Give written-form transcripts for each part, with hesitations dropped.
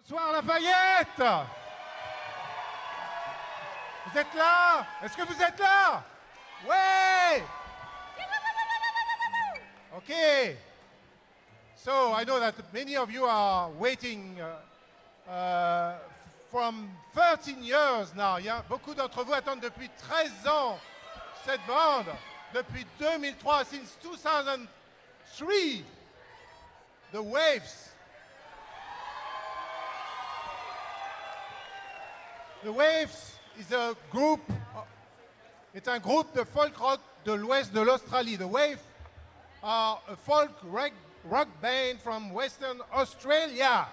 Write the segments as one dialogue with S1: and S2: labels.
S1: Bonsoir Lafayette. Vous êtes là? Est-ce que vous êtes là? Ouais. Okay. So I know that many of you are waiting from 13 years now. Beaucoup d'entre vous attendent depuis 13 ans cette bande. Depuis 2003, since 2003, the Waifs. The Waifs is a group, est un groupe de folk rock de l'ouest de l'Australie. The Waifs are a folk rock band from Western Australia.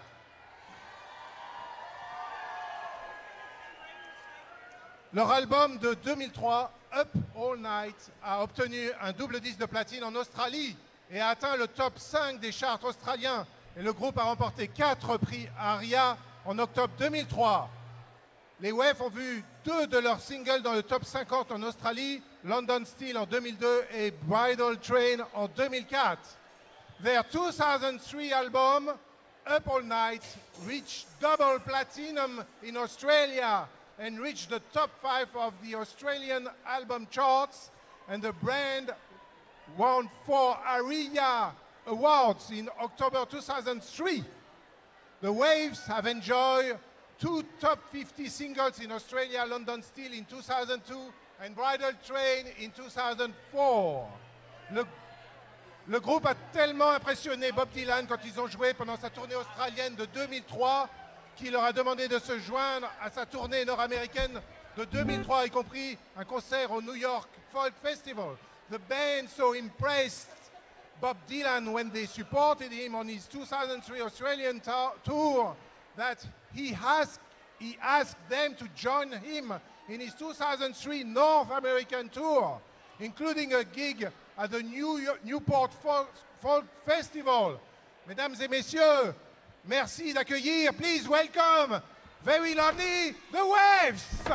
S1: Leur album de 2003, Up All Night, a obtenu un double disque de platine en Australie et a atteint le top 5 des charts australiens. Et le groupe a remporté 4 prix ARIA en octobre 2003. Les Waifs ont vu 2 de leurs singles dans le top 50 en Australie, London Steel en 2002 et Bridal Train en 2004. Their 2003 album, Up All Night, reached double platinum in Australia and reached the top 5 of the Australian album charts, and the brand won 4 ARIA awards in October 2003. The Waifs have enjoyed 2 top 50 singles in Australia, London Steel in 2002 and Bridal Train in 2004. Le groupe a tellement impressionné Bob Dylan quand ils ont joué pendant sa tournée australienne de 2003 qu'il leur a demandé de se joindre à sa tournée nord-américaine de 2003, y compris un concert au New York Folk Festival. The band so impressed Bob Dylan when they supported him on his 2003 Australian tour that he asked them to join him in his 2003 North American tour, including a gig at the Newport Folk Festival. Mesdames et messieurs, merci d'accueillir, please welcome, very loudly, the Waifs!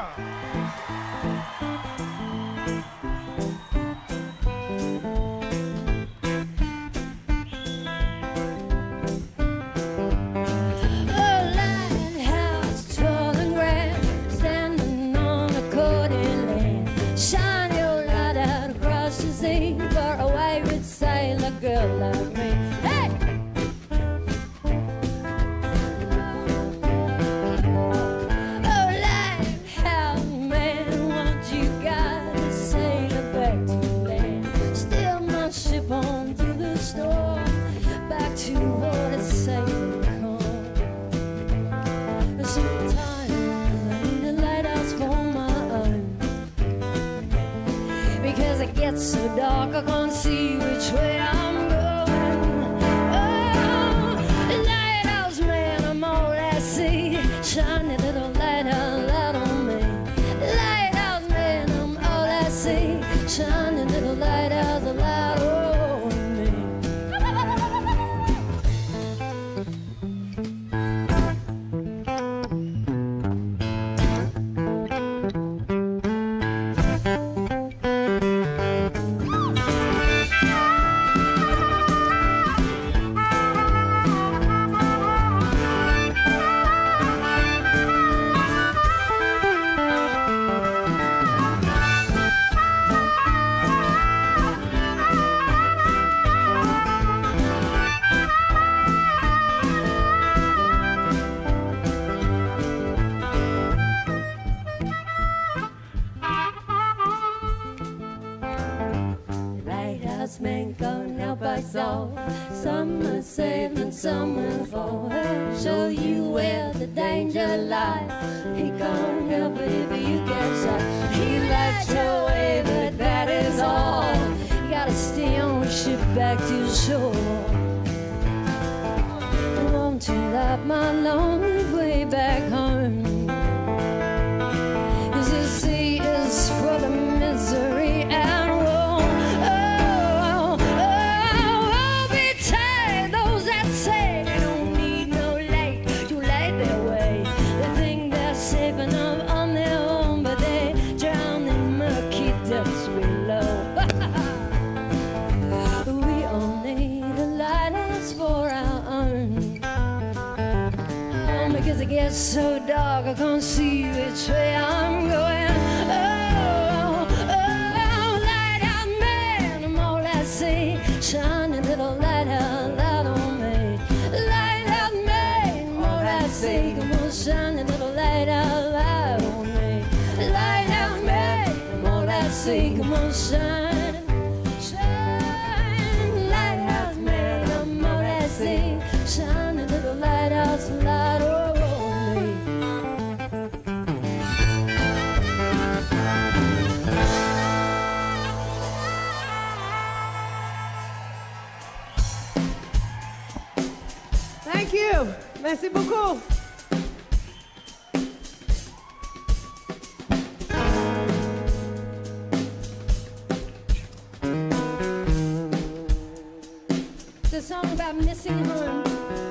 S2: Girl like me, hey! Oh, life, how man, what you got to sail back to land? Steer my ship on through the storm, back to what it's safe to come. Sometimes I need a lighthouse for my own, because it gets so dark I can't see which way I'm shine a little light on me. Lighthouse man, I'm all I see. Shine a little light on me. Men can't help us all. Some will save and some will fall. Show you where the danger lies. He can't help it if you capsize. He lights your way, but that is all. You gotta stay on the ship back to shore. I want to light my lonely way back home, 'cause the sea is full of misery and woe. For our own. it's so dark I can't see which way I'm going. Oh, oh, light out man, I'm all I see. Shine a little light out on me. Light out man, I'm all I see. Come on, shine a little light out on me. Light out man, I'm all I see. Come on, shine, shine. Light out man, I'm all I see. Shine a little light out, light on me.
S3: Thank you. Merci beaucoup.
S2: It's a song about missing home.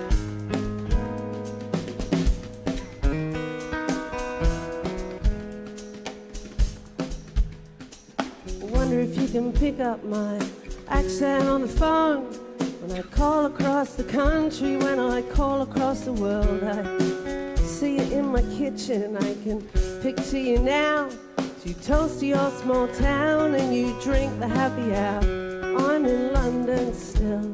S3: I wonder if you can pick up my accent on the phone. When I call across the country, when I call across the world, I see you in my kitchen, I can picture you now. You toast to your small town and you drink the happy hour. I'm in London still.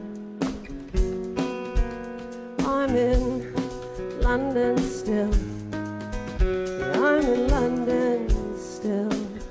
S3: I'm in London still. Yeah, I'm in London still.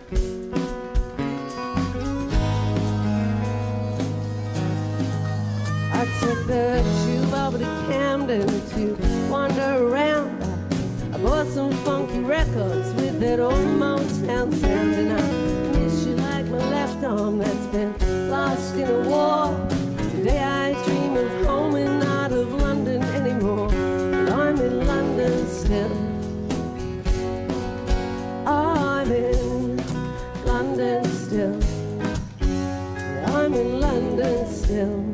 S3: I took the tube over to Camden to wander around. I bought some funky records with that old Motown sound, and I miss you like my left arm that's been lost in a war. Today I dream of home and not of London anymore, but I'm in London still. I'm in London still. I'm in London still.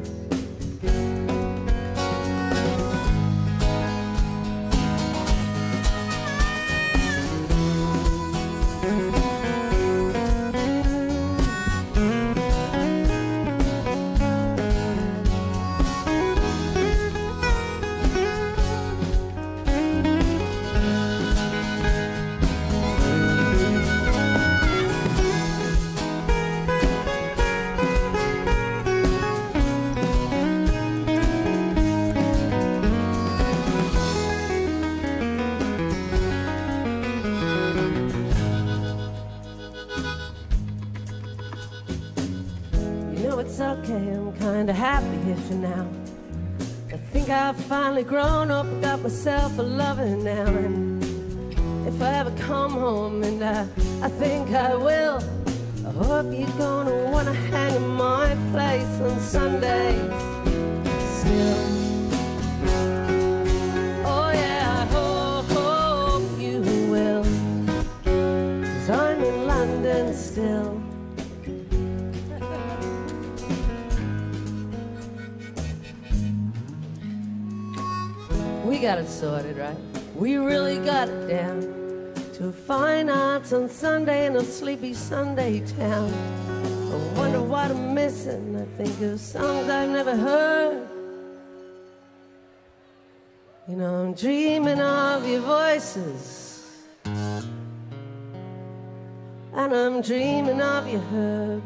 S3: It's okay, I'm kinda happy here for now. I think I've finally grown up, got myself a lover now. And if I ever come home, and I think I will, I hope you're gonna wanna hang in my place on Sundays still. Oh yeah, I hope you will, 'cause I'm in London still. We got it sorted, right? We really got it down to a fine arts on Sunday in a sleepy Sunday town. I wonder what I'm missing. I think of songs I've never heard. You know, I'm dreaming of your voices, and I'm dreaming of your herb.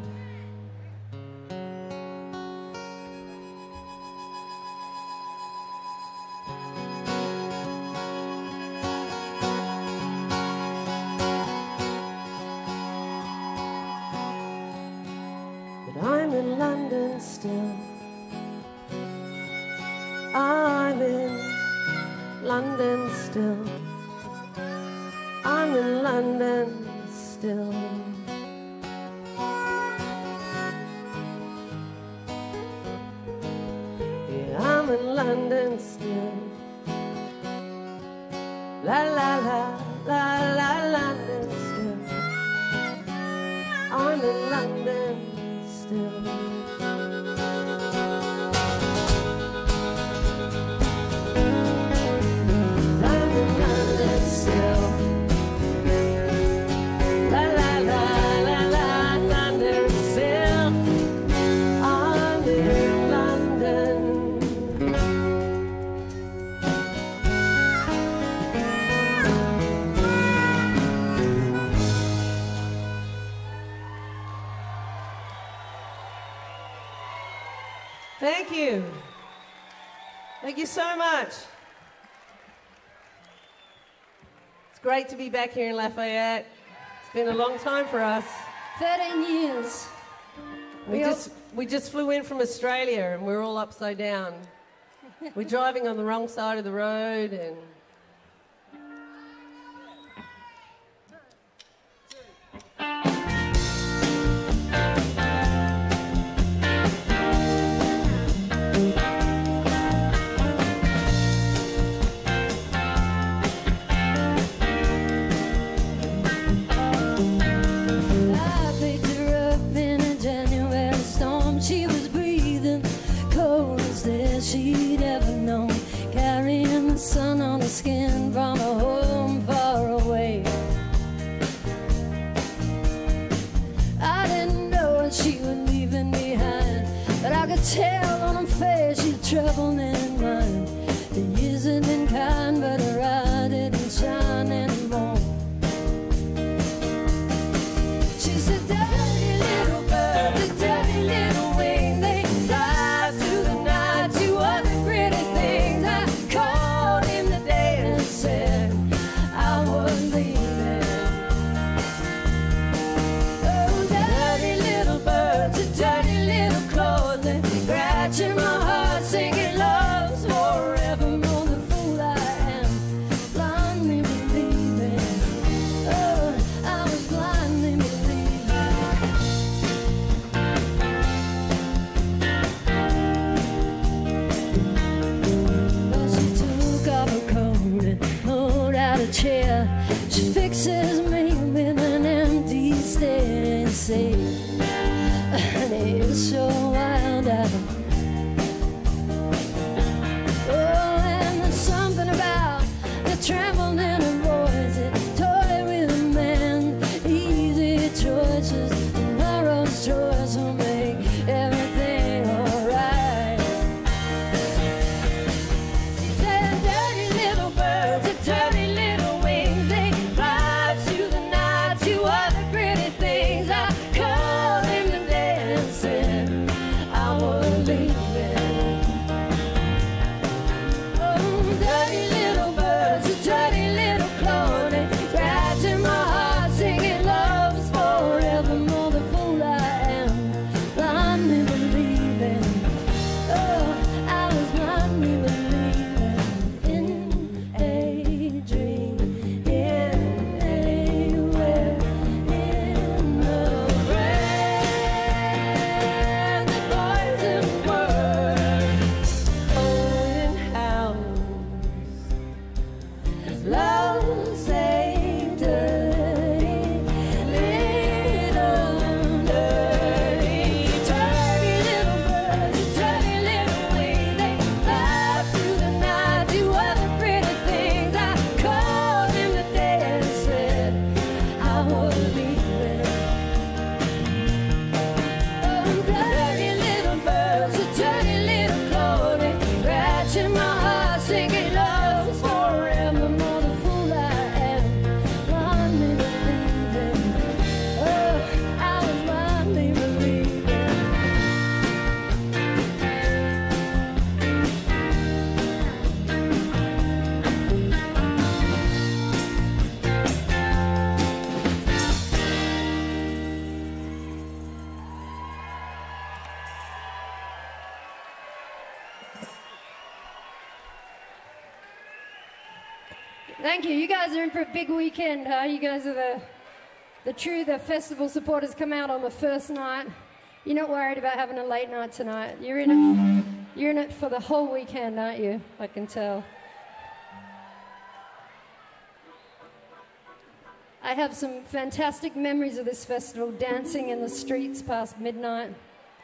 S3: I'm in London still. I'm in London still. I'm in London still. Yeah, I'm in London still. La la la la la, London still. I'm in London still. I'm in London still. La la la la la, London still. I'm in London. Thank you. Thank you so much. It's great to be back here in Lafayette. It's been a long time for us.
S2: 13 years.
S3: We just flew in from Australia and we're all upside down. We're driving on the wrong side of the road and...
S2: she'd ever known, carrying the sun on her skin from a home far away. I didn't know what she was leaving behind, but I could tell on her face she'd trouble in mind. The years had been kind, but her eye didn't shine anymore. She's a dirty little bird, a dirty little wing, they fly through the night to other pretty things. I called him today and said I was leaving. Oh, dirty little birds, a dirty little clothes, they scratching my heart, singing love's forevermore. The fool I am, blindly believing. Oh, I was blindly believing. Well, she took off her coat and pulled out a chair. She fixes me with an empty stare and said, honey, you're so wild out. Oh, and there's something about the tremble in her voice, it toy with a man. Easy choices, tomorrow's choice will make everything alright. She said, dirty little birds, a dirty little wings, they fly through the night to other pretty things. I called him today and said I was leaving. Oh, dirty little birds, a dirty little clothing, scratching my heart, singing love's forevermore. The fool I am, blindly believing. Oh, I was blindly believing in a dream, in a web, in the rain, the poison words,
S3: Owen House.
S2: love saved dirty, little dirty, dirty little birds, dirty little wings, they fly through the night to other pretty things. I called him today and said I was leaving. Oh, dirty little birds, dirty little clothing, scratching my heart, singing love's forevermore. The fool I am, blindly believing. Oh, I was blindly believing. Thank you. You guys are in for a big weekend. You guys are the festival supporters. Come out on the first night. You're not worried about having a late night tonight. You're in it for the whole weekend, aren't you? I can tell. I have some fantastic memories of this festival, dancing in the streets past midnight.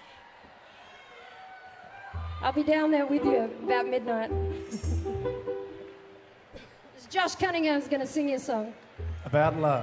S2: I'll be down there with you about midnight. Josh Cunningham's going to sing you a song.
S4: About love.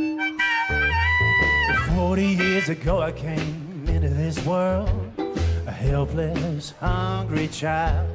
S4: 40 years ago I came into this world. helpless, hungry child.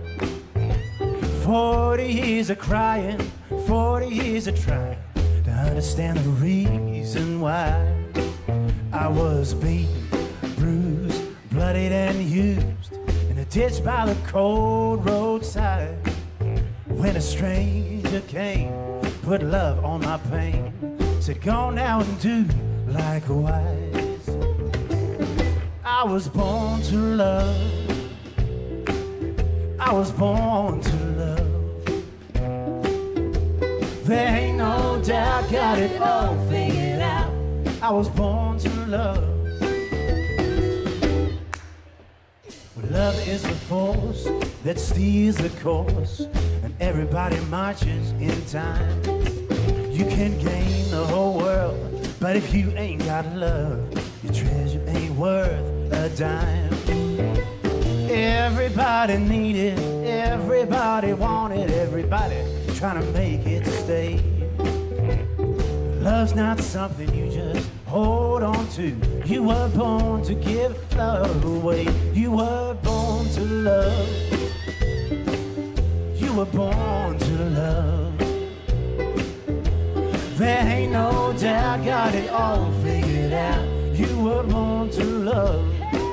S4: 40 years of crying, 40 years of trying to understand the reason why. I was beaten, bruised, bloodied and used in a ditch by the cold roadside. When a stranger came, put love on my pain, said go now and do likewise. I was born to love, I was born to love. There ain't no doubt, got it all figured out. I was born to love. Love is the force that steers the course, and everybody marches in time. You can gain the whole world, but if you ain't got love, your treasure ain't worth a dime. Everybody need it, everybody want it, everybody trying to make it stay. Love's not something you just hold on to. You were born to give love away. You were born to love. You were born to love. There ain't no doubt, got it all figured out. You were born to love.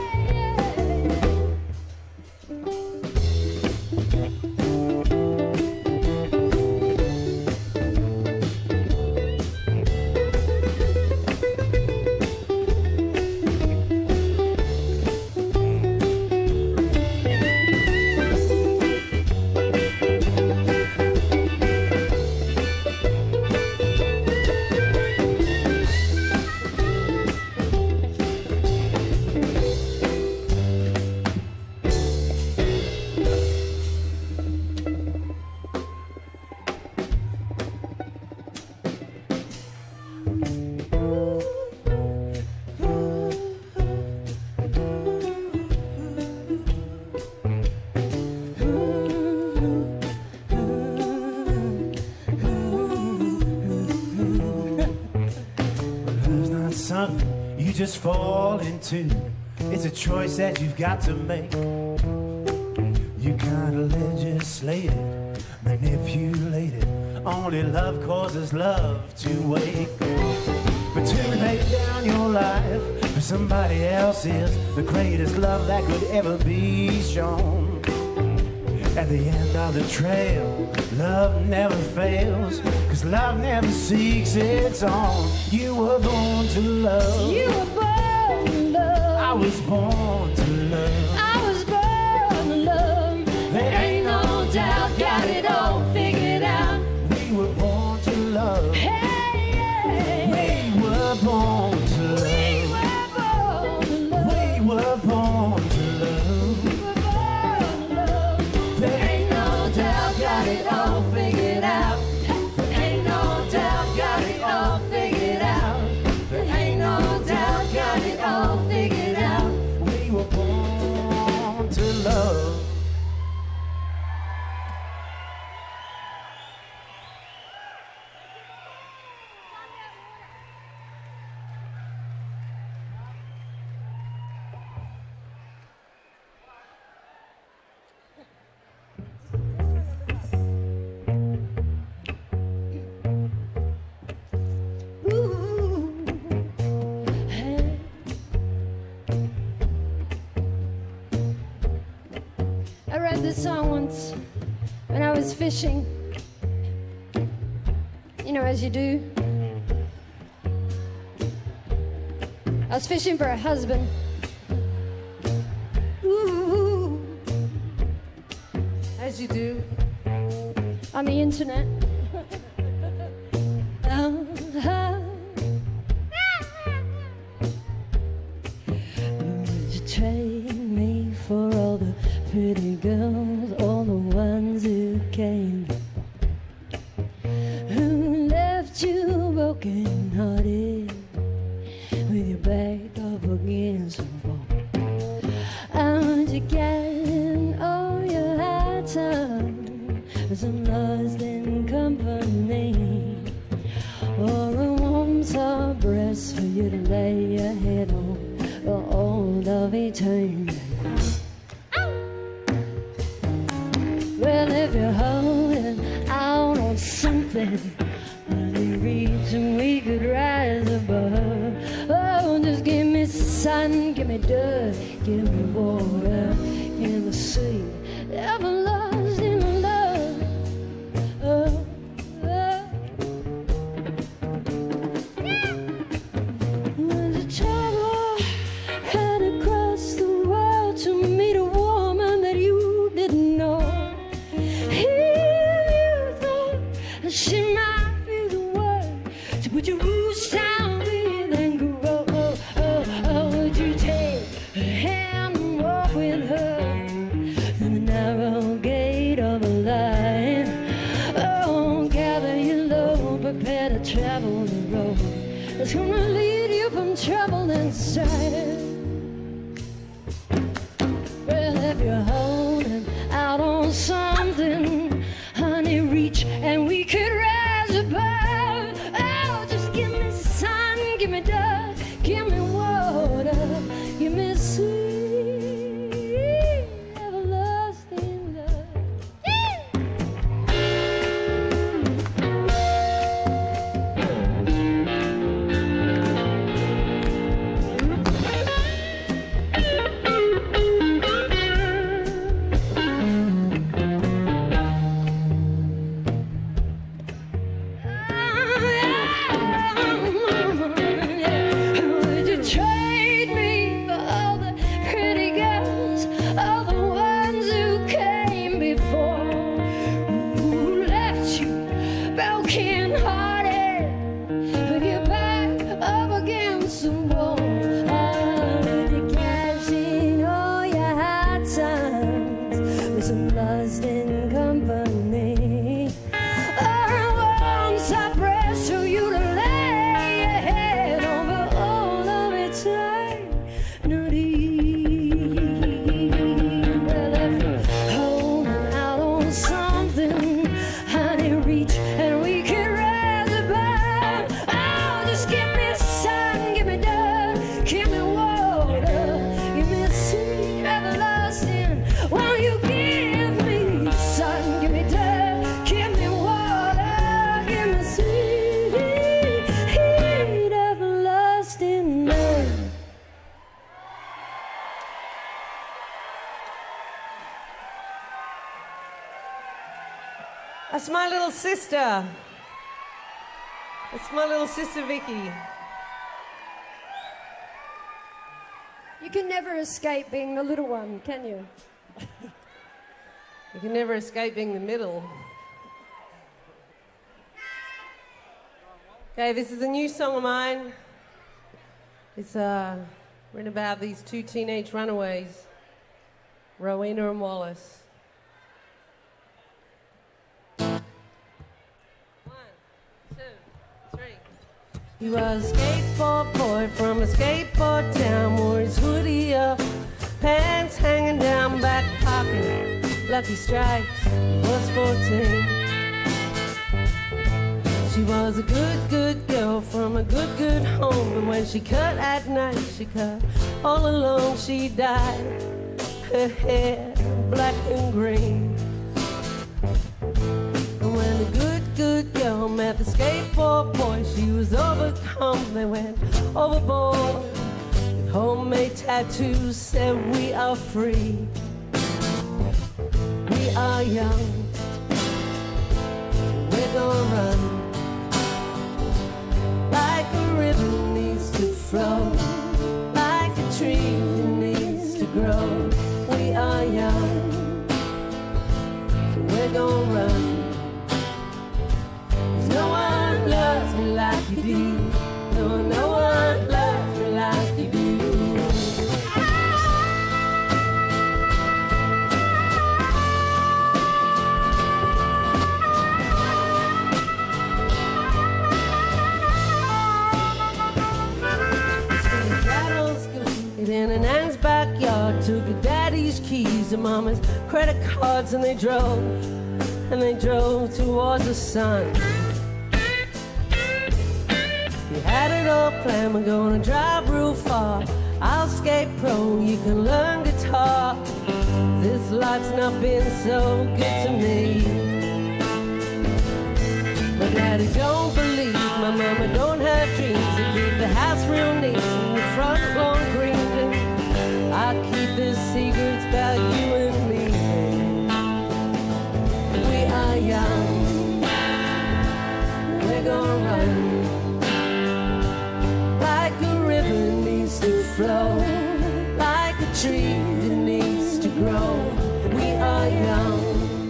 S4: You just fall into. It's a choice that you've got to make. You kind of legislate it, manipulate it. Only love causes love to wake. But to lay down your life for somebody else is the greatest love that could ever be shown. At the end of the trail, love never fails, 'cause love never seeks its own. You were born to love.
S2: You were born to love.
S4: I was born to love.
S2: I was born to love.
S4: There ain't no doubt,
S2: got it all figured out.
S4: We were born to love.
S2: Hey, yeah.
S4: We were born to love.
S2: We were born to love.
S4: We were born to love.
S2: We were born to love.
S4: There ain't no doubt,
S2: Got it all figured out. There ain't no doubt, got it all figured out. There ain't no doubt, got it all figured out.
S4: we were born to love.
S2: I read this song once when I was fishing. You know, as you do. I was fishing for a husband. Ooh,
S3: As you do.
S2: on the internet. Would you trade me for all the pretty girls, all the ones who came, who left you broken hearted with your back up against the wall? And you getting all your high time with some lust and company, or a warm soft breast for you to lay your head on for all of eternity. just give me sun, give me dirt, give me water, give me sweet, everlasting love. Oh, oh. When you travel, head across the world to meet a woman that you didn't know. You thought she might be the one to put your roots down with and grow. Would you take her hand and walk with her through the narrow gate of a life? Oh, gather your load, prepare to travel the road that's gonna lead you from trouble and strife. Well, if you're holding out on something, honey, reach and we could rise above. Oh, just give me sun, give me dust, give me water, give me sweet, everlasting love. Would you trade me for all the pretty girls, all the ones who came before, who left you broken hearted with your back up against the wall? Would you cash in all your hard times with some lust and company? Once I press for you to lay your head over all of eternity. Well, if you're holding out on something, honey, reach and we can rise above. Oh, just give me sun, give me dirt, give me water, give me sweet, everlasting. Won't you give me sun, give me dirt, give me water, give me sweet, everlasting love.
S3: That's my little sister. That's my little sister Vicky.
S2: You can never escape being the little one, can you?
S3: You can never escape being the middle. Okay, this is a new song of mine. It's written about these two teenage runaways, Rowena and Wallace. He was a skateboard boy from a skateboard town, wore his hoodie up, pants hanging down, back pocket, Lucky Strikes, was 14. She was a good girl from a good home, but when she cut at night, she cut all alone. She dyed her hair black and green. And when the good girl met the skateboard boy, she was overcome. They went overboard with homemade tattoos, said we are free, we are young, we're gonna run like a river needs to flow, like a tree needs to grow. We are young, so we're gonna run. 'Cause no one loves me like you do. No one loves me like you do. In an aunt's backyard, took her daddy's keys and mama's credit cards, and they drove towards the sun. He had it all planned, we're gonna drive real far. I'll skate pro, you can learn guitar. This life's not been so good to me. My daddy don't believe, my mama don't have dreams. They keep the house real neat, and the front lawn green. I keep the secrets about you and me. We are young, we're gonna run like a river needs to flow, like a tree that needs to grow. We are young,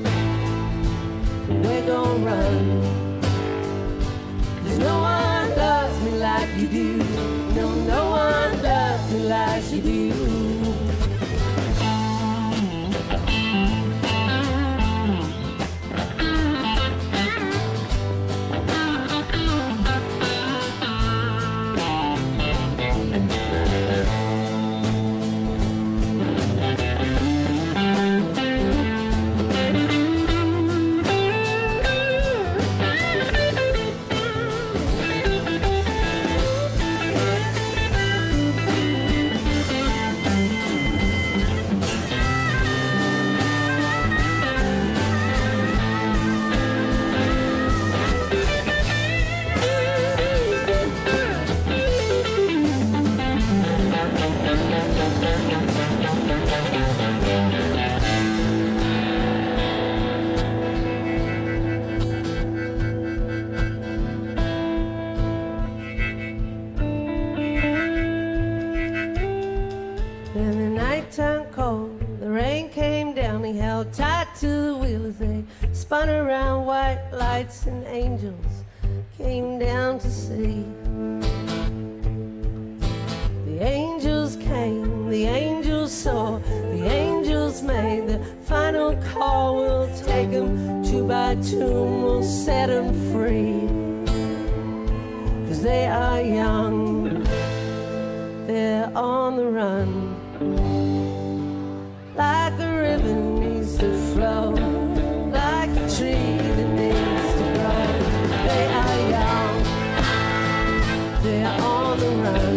S3: we're gonna run. There's no one loves me like you do. No, no one loves me like you do. Then the night turned cold, the rain came down. He held tight to the wheel as they spun around. White lights and angels came down to see. The angels came, the angels saw, the angels made the final call. We'll take them two by two and we'll set them free. 'Cause they are young, they're on the run. Like a river needs to flow, like a tree that needs to grow. They are young, they're on the run.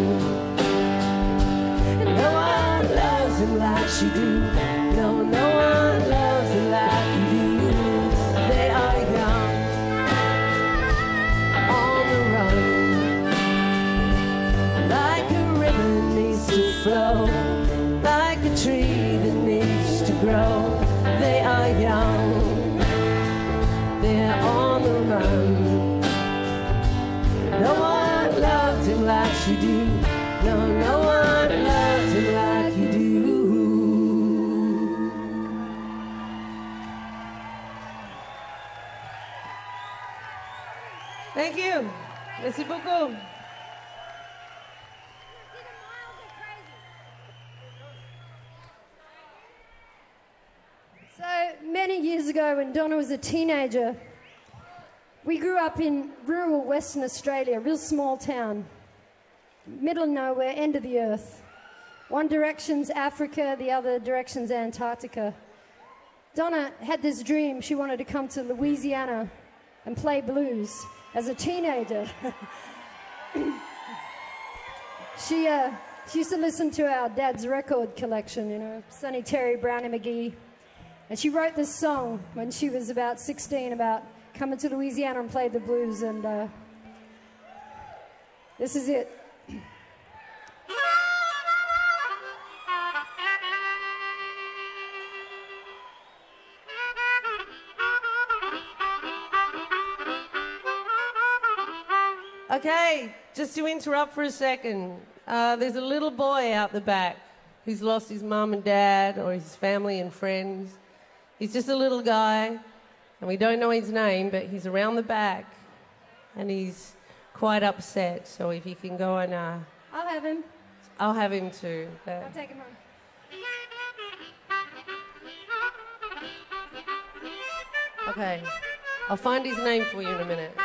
S3: And no one loves them like she do. No, no one loves them like you do. They are young, on the run. Like a river needs to flow, like a tree that needs to grow. They are young, they're on the run. No one loves him like you do. No, no one loves him like you do. Thank you. Merci beaucoup.
S2: So many years ago, when Donna was a teenager, we grew up in rural Western Australia, a real small town, middle of nowhere, end of the earth. One direction's Africa, the other direction's Antarctica. Donna had this dream. She wanted to come to Louisiana and play blues as a teenager. She used to listen to our dad's record collection, you know, Sonny Terry, Brownie McGee. And she wrote this song when she was about 16 about coming to Louisiana and play the blues, and this is it.
S3: Okay, just to interrupt for a second, there's a little boy out the back who's lost his mum and dad or his family and friends. He's just a little guy, and we don't know his name, but he's around the back, and he's quite upset. So if you can go and...
S2: I'll have him.
S3: I'll have him too.
S2: I'll take him home.
S3: Okay, I'll find his name for you in a minute.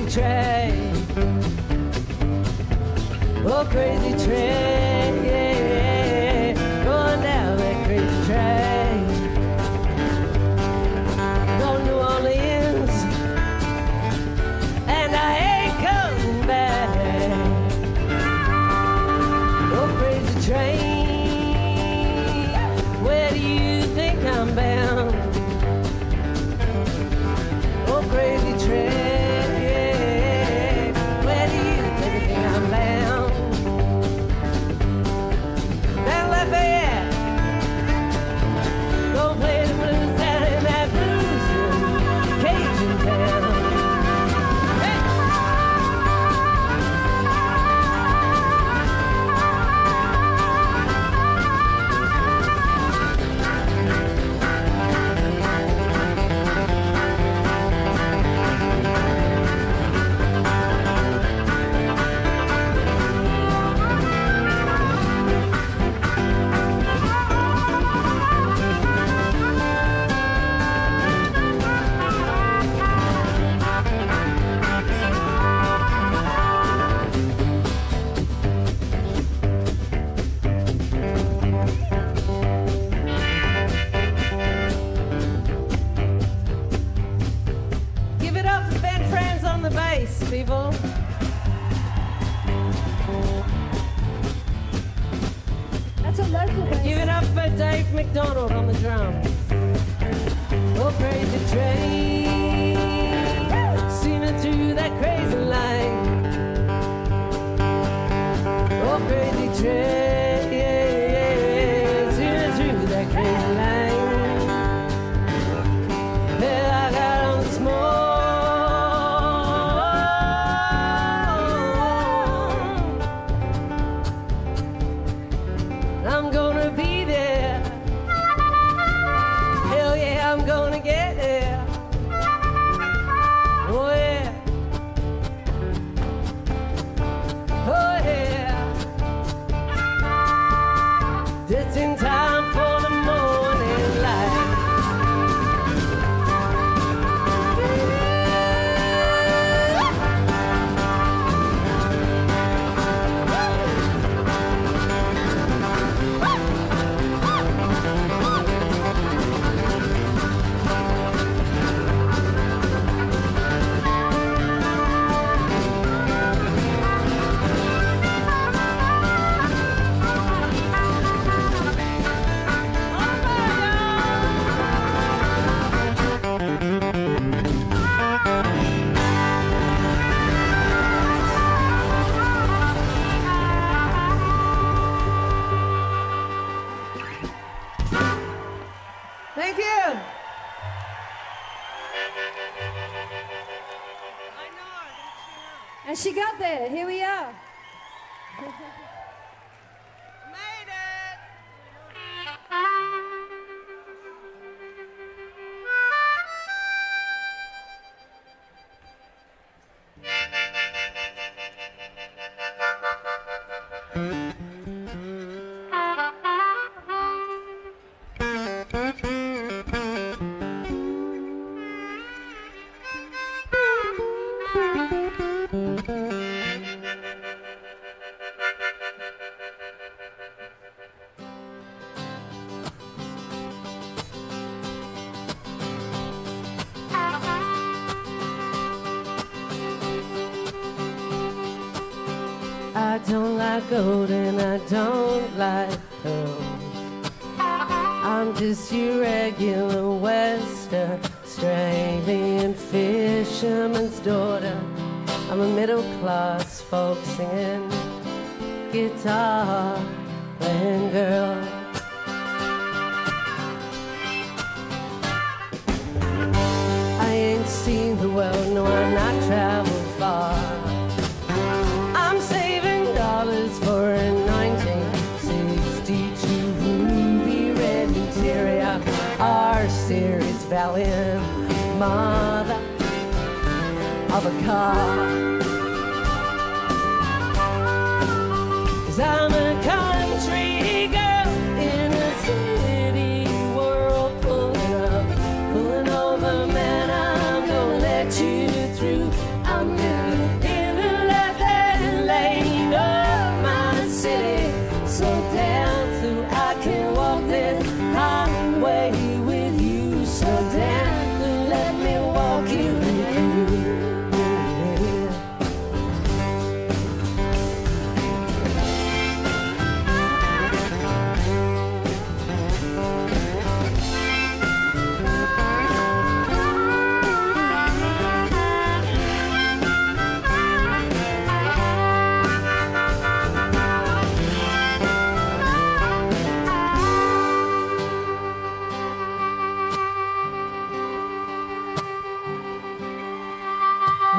S3: train. Oh, crazy train, going down that crazy train. Going to New Orleans, and I ain't coming back. Oh, crazy train, where do you think I'm bound? Oh, crazy train, where do you think I'm bound? Now Lafayette, go play the blues down in that blues room, Cajun town. Give it up for Ben Franz on the bass, people.
S2: That's a local bass.
S3: Give it up for Dave McDonald on the drums. Oh, crazy train, steaming through that crazy line. Oh, crazy train, steaming through that crazy line. Well, I got on the smoke. I'm gonna be there. Hell yeah, I'm gonna get there. Oh yeah. Oh yeah. Just in time for the morning light. Thank you.
S2: And she got there. Here we are.
S3: Made it. I don't like gold and I don't like pearls. I'm just your regular Western Australian fisherman's daughter. I'm a middle class folk singing, guitar playing girl. I ain't seen the world, no, I'm not traveled far. I'm saving dollars for a 1962 ruby red interior R-Series valiant mother of a car. 'Cause I'm a country girl in a city world pulling over, man, I'm gonna let you through. I'm in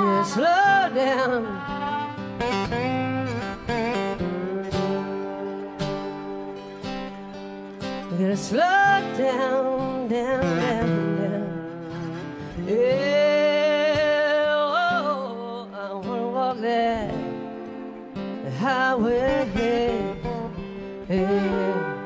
S3: Yeah, slow down. You gotta slow down, down, down, down. Yeah, oh, I wanna walk that highway. Yeah.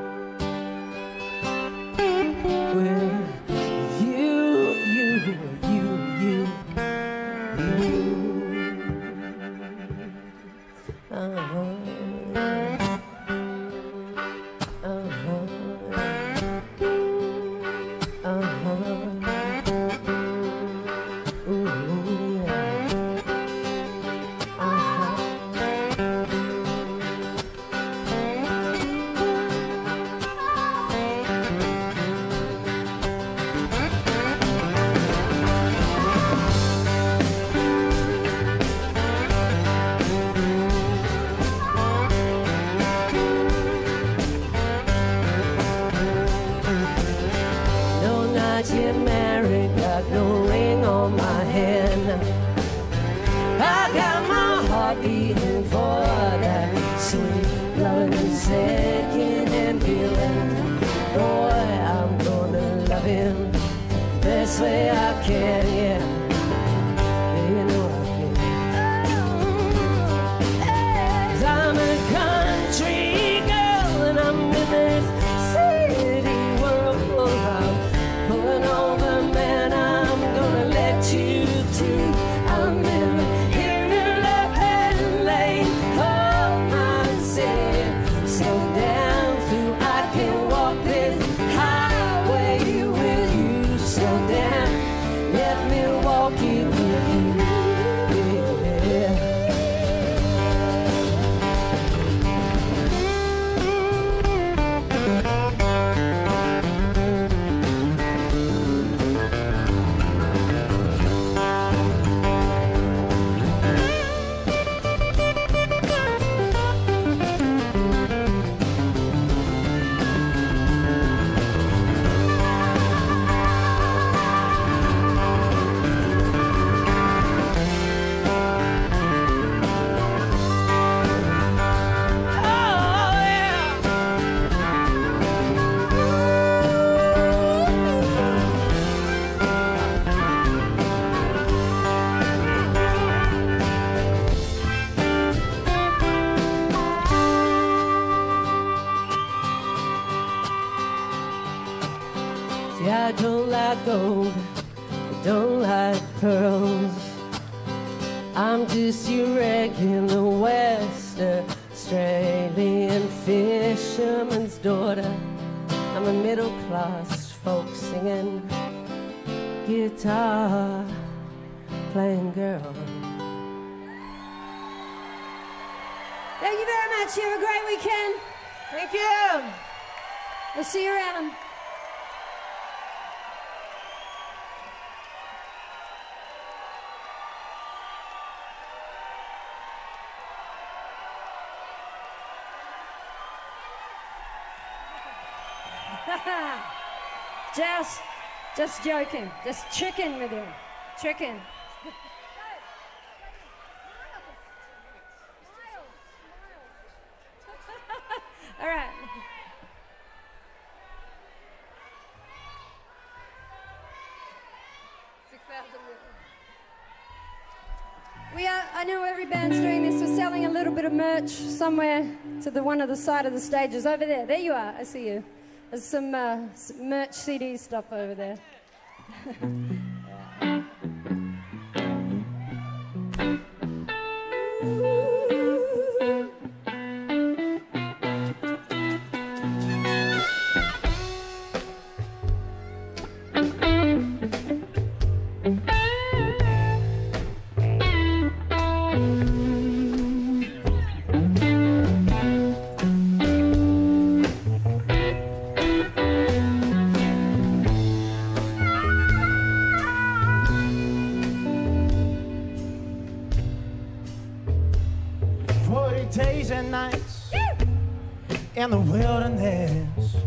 S3: Best way I can, yeah. Yeah, you know I can. 'Cause I'm a country girl and I'm in this city world. I'm pulling over, man, I'm gonna let you through. I'm in the left-hand lane of my city. So down through I can walk this highway with you. So down, let me walk it with you. Yeah. See, I don't like gold, I don't like pearls. I'm just your regular West Australian fisherman's daughter. I'm a middle-class folk singing guitar playing girl.
S2: Thank you very much. You have a great weekend.
S3: Thank you.
S2: We'll see you around. Just joking. Just tricking with you. Tricking. All right. I know every band's doing this. We're selling a little bit of merch somewhere to one of the side of the stages. Over there. There you are. I see you. There's some merch CD stuff over there.
S4: Days and nights in the wilderness,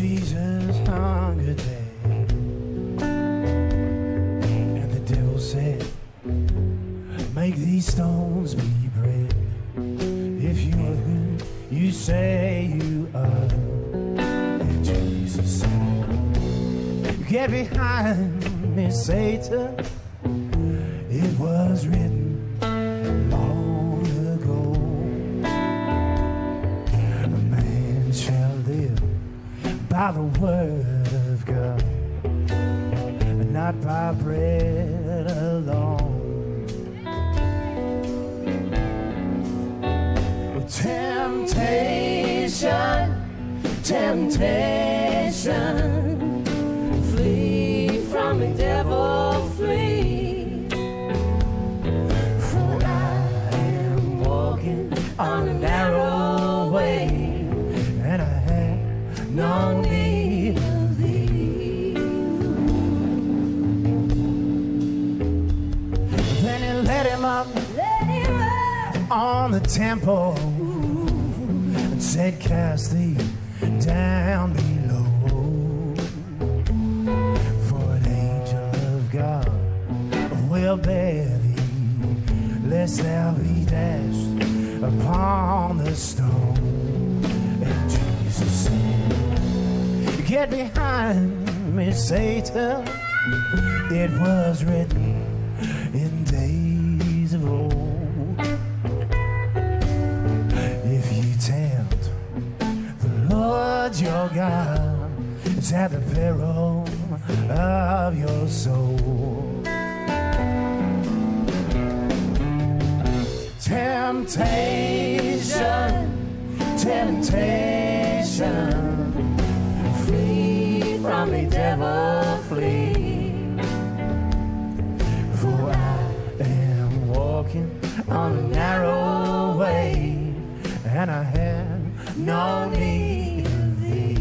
S4: Jesus hung a day, and the devil said, make these stones be bread. If you are who you say you are. And Jesus said, get behind me, Satan. It was written long ago. A man shall live by the word of God, and not by bread alone. Temptation, temptation, flee from the devil, flee. For I am walking on a narrow way, and I have no need of thee. Then he let him up on the temple, and said, cast thee down below. For an angel of God will bear thee, lest thou be dashed upon the stone. And Jesus said, get behind me, Satan. It was written in days of old. Lord your God, it's at the peril of your soul. Temptation, temptation, flee from the devil, flee. For I am walking on a narrow way, and I have no need of thee.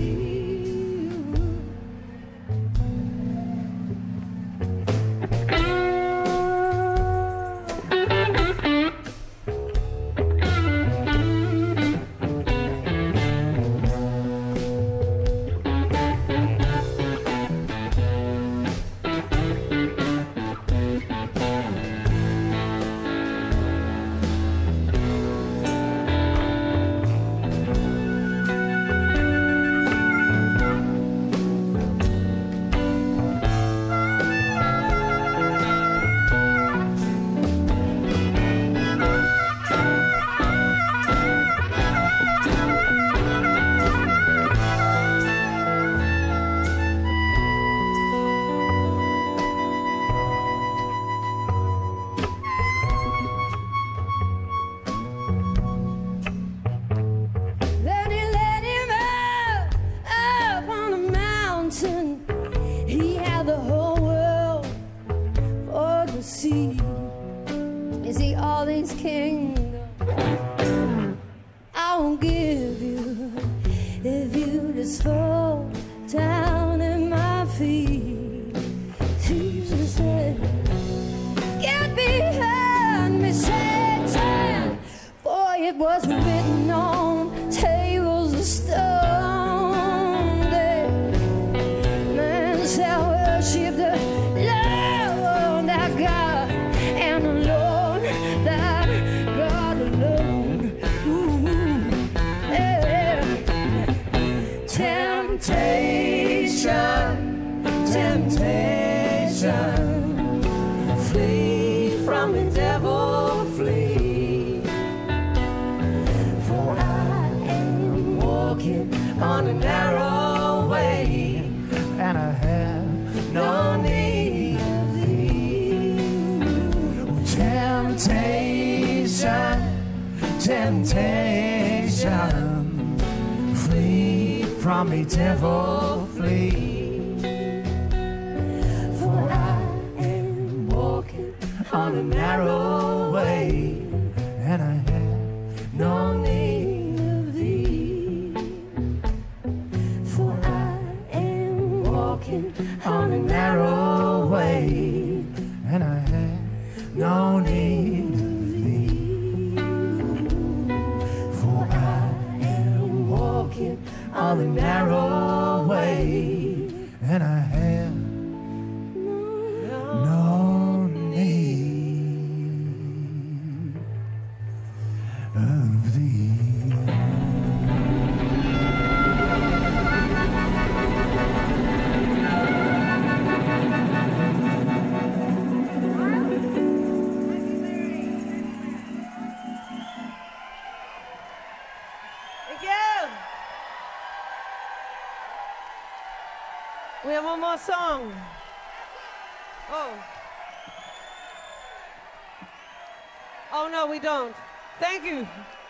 S3: have one more song. Oh. Oh, no, we don't. Thank you.